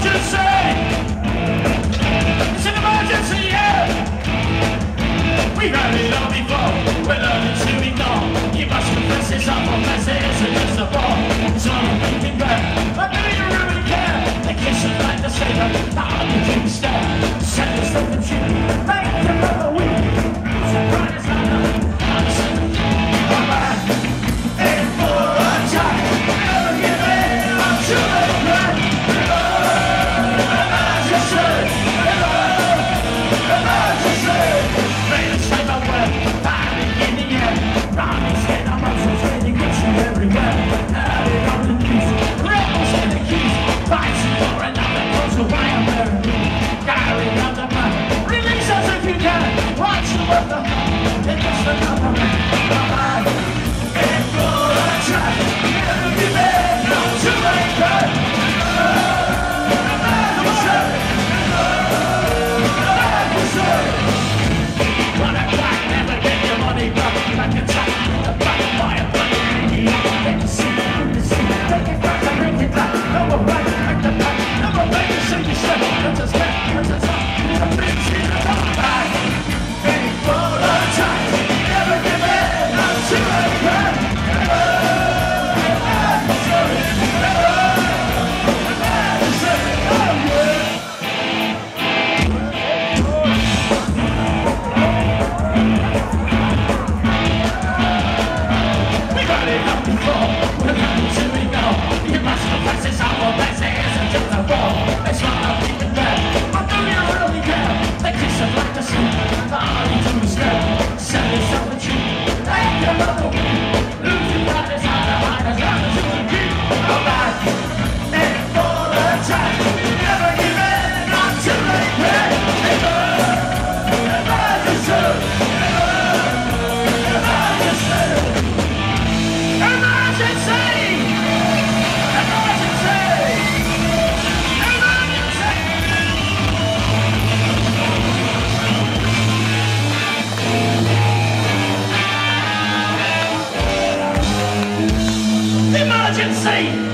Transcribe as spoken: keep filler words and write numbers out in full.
We've heard it all before, we're learning to ignore. You must confess it's awful mess, it isn't just a ball. It's all I'm thinking back, but do you really care? The kiss is like the saber, the heart that you stare. Send us from the tune, make them another week. It's a bright as I know, I'm saying, come back. In for a time, never give in until they crack. Emergency, emergency. Emergency!